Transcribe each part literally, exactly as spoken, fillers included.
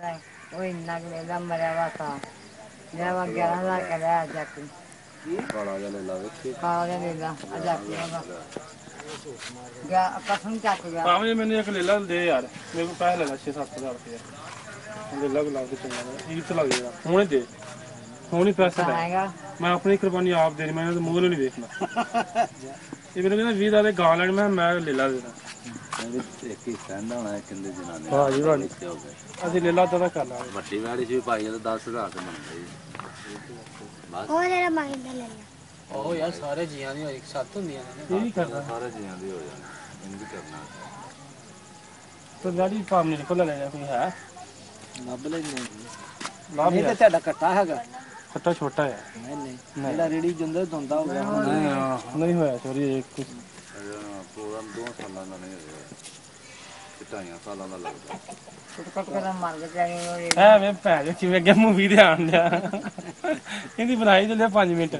ਉਹ ਇੰਨਾ ਕੁ ਲੈਂਦਾ ਮਰਿਆ ਵਾ ਤਾਂ ਮੇਰਾ ਵਾ ਗਿਆਰਾਂ ਹਜ਼ਾਰ का ਲਿਆ ਜਾ ਕੇ ਕਾਲਾ ਜਿਹਾ ਲੈ ਲਾ ਵੇਖੀ ਕਾਲਾ ਜਿਹਾ ਲੈ ਲਾ ਆ ਜਾ ਕੇ ਉਹਦਾ ਗਿਆ ਕਸਮ ਚੱਕ ਗਿਆ ਆਹ ਜੇ ਮੈਨੂੰ ਇੱਕ ਲੈ ਲਾ ਦੇ ਯਾਰ ਮੇਰੇ ਕੋਲ ਪੈਸੇ ਲੈ ਲਾ ਛੇ ਸੱਤ ਹਜ਼ਾਰ ਰੁਪਏ ਲੈ ਲਾ ਗੁਲਾਬ ਦੇ ਚੰਗਾ ਇਹ ਤੇ ਲੱਗ ਜਾਏਗਾ ਹੁਣੇ ਦੇ ਹੁਣ ਹੀ ਪੈਸੇ ਲੈ ਹੈਗਾ ਮੈਂ ਆਪਣੀ ਕੁਰਬਾਨੀ ਆਪ ਦੇਣੀ ਮੈਂ ਇਹਨਾਂ ਦੇ ਮੂੰਹ ਨੂੰ ਨਹੀਂ ਵੇਖਣਾ ਇਹ ਮੈਨੂੰ ਕਹਿੰਦਾ ਵੀਹ ਦਾ ਦੇ ਗਾਂ ਲੈਣ ਮੈਂ ਮੈਂ ਲੈ ਲਾ ਦੇਣਾ ਇੱਕ ਹੀ ਸਟੈਂਡ ਹੋਣਾ ਕਿੰਨੇ ਦਿਨਾਂ ਨੇ ਹਾਂ ਜੀ ਭਾਜੀ ਅਸੀਂ ਲੈ ਲਾ ਤਾਂ ਕਰ ਲਾਂਗੇ ਵੱਡੀ ਵਾੜੀ ਚ ਵੀ ਪਾਈ ਤਾਂ ਦਸ ਹਜ਼ਾਰ ਤੇ ਮੰਗਦੇ ਬਸ ਉਹ ਜਿਹੜਾ ਮੰਗਦਾ ਲੈ ਲੈ ਉਹ ਯਾਰ ਸਾਰੇ ਜੀਆਂ ਦੀ ਇੱਕ ਸੱਤ ਹੁੰਦੀਆਂ ਨੇ ਇਹ ਵੀ ਕਰਨਾ ਸਾਰੇ ਜੀਆਂ ਦੀ ਹੋ ਜਾਣੀ ਇਹਨੂੰ ਵੀ ਕਰਨਾ ਤੇ ਗਾੜੀ ਪਾਮ ਨਹੀਂ ਕੋਲ ਲੈਣਾ ਕੋਈ ਹੈ ਲੱਭ ਲੈਂਦੇ ਲਾਭ ਨਹੀਂ ਤੇ ਤੁਹਾਡਾ ਕੱਟਾ ਹੈਗਾ ਖੱਟਾ ਛੋਟਾ ਹੈ ਨਹੀਂ ਨਹੀਂ ਜਿਹੜਾ ਰੇੜੀ ਜੰਦਰ ਧੁੰਦਾ ਹੋ ਗਿਆ ਨਹੀਂ ਨਹੀਂ ਹੋਇਆ ਸੋਰੀ ਇੱਕ ਪੂਰਾ ਦੋ ਸਾਲਾਂ ਦਾ ਨਹੀਂ ਹੋਇਆ ਢਾਈਆਂ ਸਾਲਾਂ ਦਾ ਲੱਗਦਾ ਕੁੱਟ ਕੁੱਟ ਕੇ ਮਰ ਗਏ ਜਾਣੀ ਐ ਵੇ ਭੈਣ ਜੀ ਜਿਵੇਂ ਅੱਗੇ ਮੂਵੀ ਦੇ ਆਣ ਲਿਆ ਇਹਦੀ ਬਣਾਈ ਤੇ ਲਿਆ ਪੰਜ ਮਿੰਟ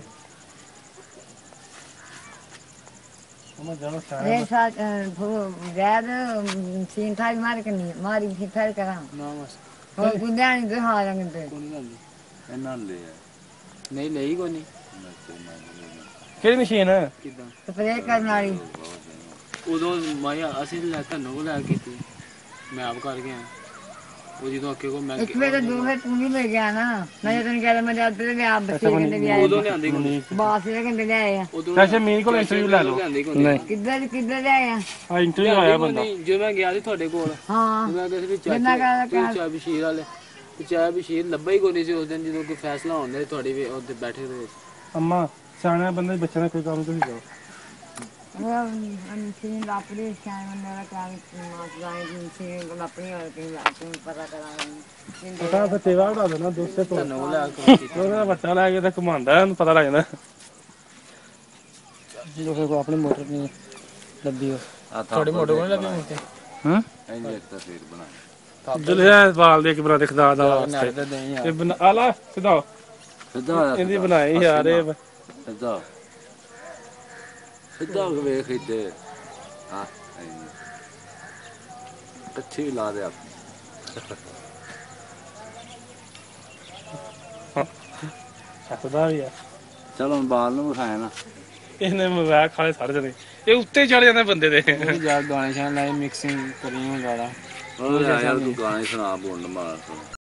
ਉਹ ਜਾਨੋ ਇਹ ਸਾਥ ਜੈਦ ਸੀਨ ਥਾਈ ਮਾਰ ਕੇ ਨਹੀਂ ਮਾਰੀ ਸੀ ਫੇਰ ਕਰਾਂ ਨਾ ਬਸ ਹੋਰ ਗੁੰਦਿਆਂ ਨਹੀਂ ਤੇ ਹਾਰਾਂਗੇ ਤੇ ਕੋਈ ਨਹੀਂ ਗੱਲ ਇਹਨਾਂ ਲੈ ਆ ਨਹੀਂ ਲਈ ਕੋਈ ਨਹੀਂ ਕਿਹੜੀ ਮਸ਼ੀਨ ਕਿਦਾਂ ਸਪਰੇ ਕਰਨ ਵਾਲੀ ਉਦੋਂ ਮੈਂ ਅਸੀਂ ਲੈ ਤੁਹਾਨੂੰ ਕੋਲ ਲੈ ਕੀਤੀ ਮੈਂ ਆਪ ਕਰ ਗਿਆ ਉਹ ਜਦੋਂ ਅੱਗੇ ਕੋ ਮੈਂ ਇੱਕ ਵੇਲੇ ਦੋ ਵੇ ਤੂੰ ਨਹੀਂ ਮਿਲ ਗਿਆ ਨਾ ਮੈਂ ਤੈਨੂੰ ਕਹਿੰਦਾ ਮੈਂ ਜਦ ਤੇ ਗਿਆ ਬੱਚੇ ਕਹਿੰਦੇ ਵੀ ਆਏ ਉਦੋਂ ਲਿਆਂਦੀ ਕੋਈ ਬਾਸ ਦੇ ਕਹਿੰਦੇ ਲੈ ਆਏ ਆ ਉਦੋਂ ਵੈਸੇ ਮੀਨ ਕੋਲ ਇੰਟਰਵਿਊ ਲੈ ਲਓ ਨਹੀਂ ਕਿੱਧਰ ਕਿੱਧਰ ਲੈ ਆਏ ਆ ਆ ਇੰਟਰਵਿਊ ਆਇਆ ਬੰਦਾ ਜਦੋਂ ਮੈਂ ਗਿਆ ਸੀ ਤੁਹਾਡੇ ਕੋਲ ਹਾਂ ਮੈਂ ਕਿਹਾ ਸੀ ਵੀ ਜਿੰਨਾ ਚਾਚਾ ਕਹਿ- ਤੁਸੀਂ ਚਾਹ ਬਸ਼ੀਰ ਵਾਲੇ ਤੇ ਚਾਹ ਬਸ਼ੀਰ ਲੱਭਾ ਹੀ ਕੋਈ ਨਹੀਂ ਸੀ ਉਸ ਦਿਨ ਜਦੋਂ ਕੋਈ ਫੈਸਲਾ ਹੁੰਦਾ ਤੁਹਾਡੀ ਵੀ ਉੱਥੇ ਬੈਠੇ ਦੇ ਵਿੱਚ ਅੰਮਾ ਸਿਆਣਾ ਬੰਦਾ ਬੱਚਿਆਂ ਦਾ ਕੋਈ ਕੰਮ ਤੁਸੀਂ ਕਰੋ ਉਹ ਮਸ਼ੀਨ ਲਾਪੜੀ ਸ਼ਾਇਦ ਮੇਰਾ ਕੰਮ ਮਾਸ ਜਾਏ ਮਸ਼ੀਨ ਲਾਪੜੀ ਹੋਰ ਕਿ ਲਾਪੜੀ ਪਤਾ ਕਰਾਂਗੇ ਪਤਾ ਫਿਰ ਤੇਵਾ ਉਡਾ ਦੇਣਾ ਦੋਸਤੇ ਤੋਂ ਤੁਹਾਨੂੰ ਲੈ ਕੇ ਉਹਦਾ ਵੱਟਾ ਲੈ ਕੇ ਤਾਂ ਘੁਮਾਉਂਦਾ ਉਹਨੂੰ ਪਤਾ ਲੱਗ ਜਾਂਦਾ ਜਦੋਂ ਫਿਰ ਆਪਣੀ ਮੋਟਰ ਨਹੀਂ ਲੱਭੀ ਉਹ ਤੁਹਾਡੀ ਮੋਟਰ ਕੋਲ ਲੱਗੀ ਮੁੱਕੇ ਹਾਂ ਇੰਜ ਇੱਕ ਤਸਵੀਰ ਬਣਾ ਜਲਿਆ ਬਾਲ ਦੇ ਕੇ ਬਣਾ ਦਿਖਦਾ ਦਾ ਨੜ ਵਾਸਤੇ ਤੇ ਦੇਈ ਆ ਇਹ ਬਣਾ ਆ ਲਾ ਸਿੱਧਾ ਸਿੱਧਾ ਇਹਦੀ ਬਣਾਈ ਯਾਰ ਇਹ ਸਿੱਧਾ ਸਿੱਧਾ ਵੇਖ ਇੱਥੇ ਹਾਂ ਅੱਛੀ ਲਾ ਦੇ ਆਪ ਛੱਤਦਾ ਵੀ ਆ ਚਲੋ ਬਾਲ ਨੂੰ ਵਿਖਾਇਆ ਨਾ ਇਹਨੇ ਮਜ਼ਾਕ ਖਾਲੇ ਸੜ ਜਣੇ ਇਹ ਉੱਤੇ ਚੜ ਜਾਂਦੇ ਬੰਦੇ ਦੇ ਉਹ ਜਾ ਗਾਣੇ ਸ਼ਾਨ ਲਾਈ ਮਿਕਸਿੰਗ ਕਰੀ ਹੋ ਗਾਣਾ ਉਹ ਯਾਰ ਤੂੰ ਗਾਣੇ ਸੁਣਾ ਬੋਲ ਮਾਰ ਤੂੰ